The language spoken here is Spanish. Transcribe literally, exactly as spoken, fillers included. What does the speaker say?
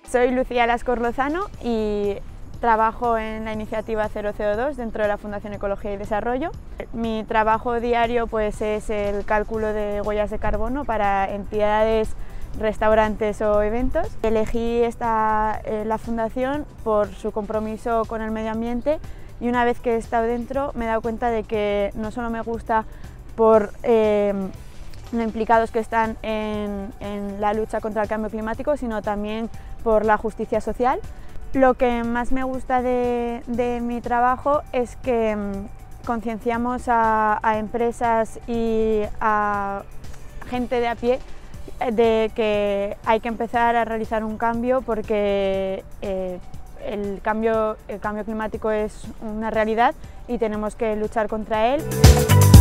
Soy Lucía Lascor Lozano y trabajo en la iniciativa Cero C O dos dentro de la Fundación Ecología y Desarrollo. Mi trabajo diario pues, es el cálculo de huellas de carbono para entidades, restaurantes o eventos. Elegí esta, eh, la fundación por su compromiso con el medio ambiente y una vez que he estado dentro me he dado cuenta de que no solo me gusta por eh, lo implicados que están en, en la lucha contra el cambio climático, sino también por la justicia social. Lo que más me gusta de, de mi trabajo es que mmm, concienciamos a, a empresas y a gente de a pie de que hay que empezar a realizar un cambio porque eh, el cambio, el cambio climático es una realidad y tenemos que luchar contra él.